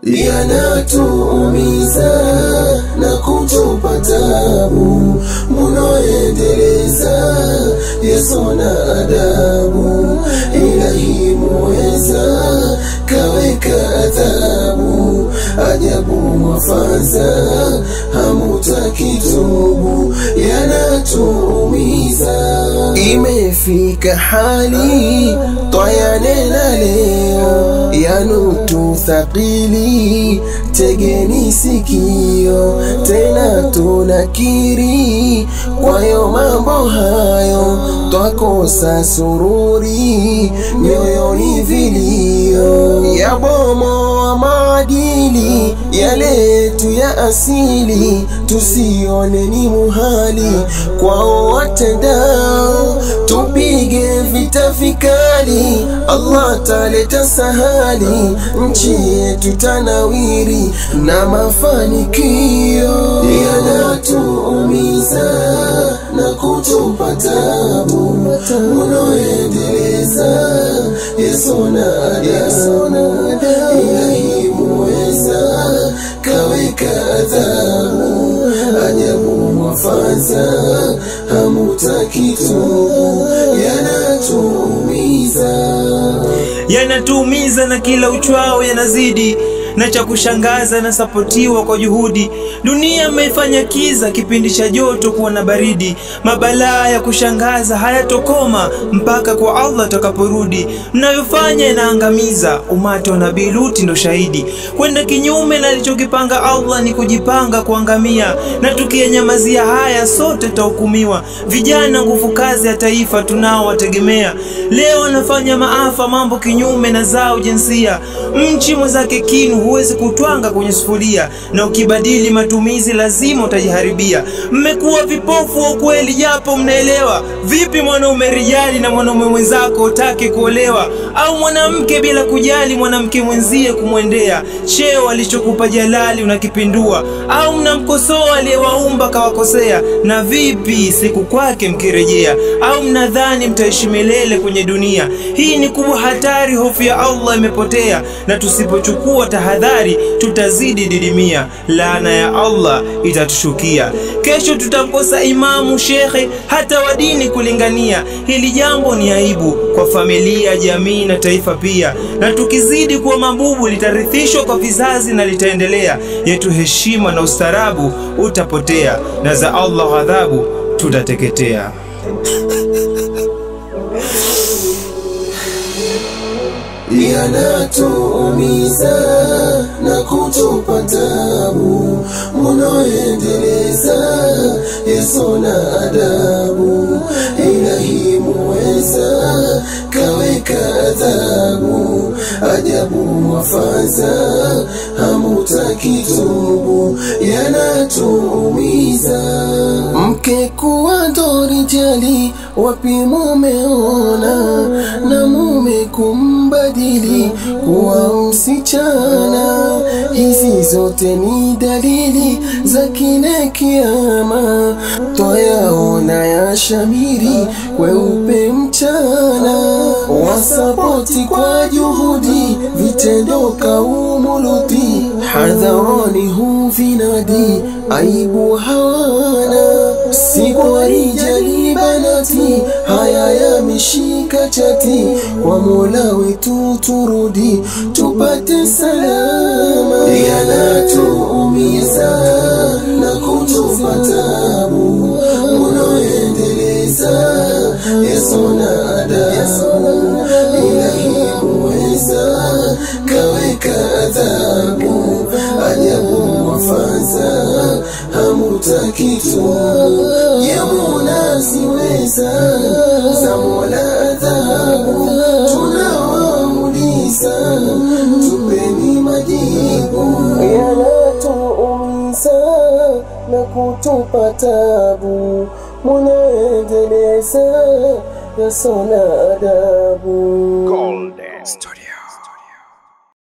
yanatuumiza na kutupa tabu, munaendeleza Yesu na adabu. Ilahi muweza kaweka adhabu, ajabu mwafanza hamutaki tubu, yanatuumiza. Imefika hali twayanena leo, yanutu thaqili, tegeni sikio, tena tunakiri kwayo mambo hayo, twakosa sururi, mioyoni vilio, yabomoa maadili yaletu ya asili, tusione ni muhali kwao watendao, tupige vita vikali, Allah taleta sahali, nchi yetu tanawiri na mafanikio. Yanatuumiza na kutupa tabu, munaendeleza Yesu na adabu. Ilahi muweza kaweka adhabu, ajabu mwafanza hamutaki tubu, yanatuumiza na kila uchwao yanazidi, na cha kushangaza na sapotiwa kwa juhudi. Dunia imeifanya kiza kipindi cha joto kuwa na baridi, mabalaa ya kushangaza hayatokoma mpaka kwa Allah takaporudi. Mnayofanya inaangamiza, umati wa Nabii Luti ndo shahidi. Kwenda kinyume na alichokipanga Allah ni kujipanga kuangamia, na tukiyanyamazia haya sote tahukumiwa. Vijana nguvu kazi ya taifa tunao wategemea, leo wanafanya maafa mambo kinyume na zao jinsia. Mchi mwenzake kinu huwezi kutwanga kwenye sufuria, na ukibadili matumizi lazima utajiharibia. Mmekuwa vipofu wa ukweli japo mnaelewa. Vipi mwanaume rijali na mwanaume mwenzako utake kuolewa, au mwanamke bila kujali mwanamke mwenzie kumwendea? Cheo alichokupa jalali unakipindua, au mnamkosoa aliyewaumba kawakosea? Na vipi siku kwake mkirejea, au mnadhani mtaishi milele kwenye dunia? Hii ni kubwa hatari, hofu ya Allah imepotea, na tusipochukua tahadhari tutazidi didimia, laana ya Allah itatushukia. Kesho tutamkosa imamu, shekhe, hata wa dini kulingania. Hili jambo ni aibu kwa familia, jamii na taifa pia, na tukizidi kuwa mabubu litarithishwa kwa vizazi na litaendelea. Yetu heshima na ustarabu utapotea, na za Allah adhabu tutateketea. Yanatuumiza na kutupa tabu, munaendeleza Yesu na adabu. Ilahi muweza kaweka adhabu, ajabu mwafanza hamutaki tubu, yanatuumiza. Mke kuwa ndo rijali, wapi mumeona, na mume kumbadili kuwa msichana? Hizi zote ni dalili za kile kiama, twayaona ya shamiri weupe mchana. Wasapoti kwa juhudi vitendo kaumuluti, hadharani huvinadi aibu hawana. Si kwa rijali banati, haya yameshika chati, kwa Mola wetu turudi tupate salama. Yanatuumiza na kutupa tabu, munaendeleza Yesu na adabu. Ilahi muweza kaweka adhabu, ajabu mwafanza hamutaki tubu, yamuna siweza za Mola adhabu. Tunawauliza tupeni majibu, yanatuumiza na kutupa tabu, munaendeleza Yesu na adabu. Golden Story.